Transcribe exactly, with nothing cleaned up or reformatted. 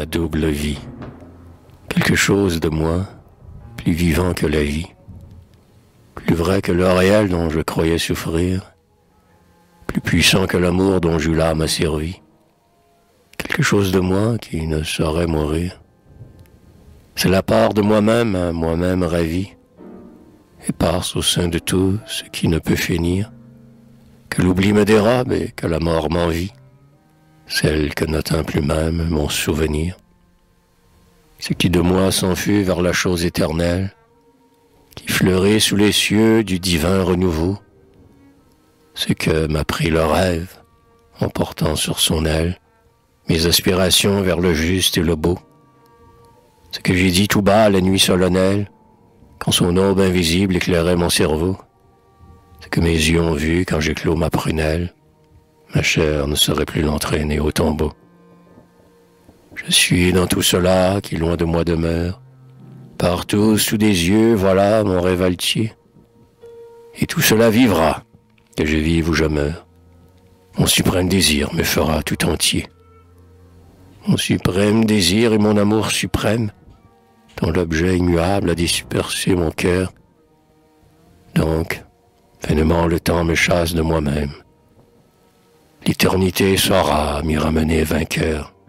ma double vie. Quelque chose de moi, plus vivant que la vie, plus vrai que le réel dont je croyais souffrir, plus puissant que l'amour dont j'eus l'âme asservie. Quelque chose de moi qui ne saurait mourir. C'est la part de moi-même, à moi-même ravi, éparse au sein de tout ce qui ne peut finir, que l'oubli me dérobe et que la mort m'envie, celle que n'atteint plus même mon souvenir. Ce qui de moi s'enfuit vers la chose éternelle, qui fleurit sous les cieux du divin renouveau, ce que m'a pris le rêve, en portant sur son aile mes aspirations vers le juste et le beau, ce que j'ai dit tout bas la nuit solennelle, quand son aube invisible éclairait mon cerveau, ce que mes yeux ont vu quand j'éclos ma prunelle, ma chair ne saurait plus l'entraîner au tombeau. Je suis dans tout cela qui loin de moi demeure, partout sous des yeux, voilà mon rêve altier, et tout cela vivra, que je vive ou je meure. Mon suprême désir me fera tout entier. Mon suprême désir et mon amour suprême, dont l'objet immuable a dispersé mon cœur. Donc, vainement le temps me chasse de moi-même. L'éternité saura m'y ramener vainqueur.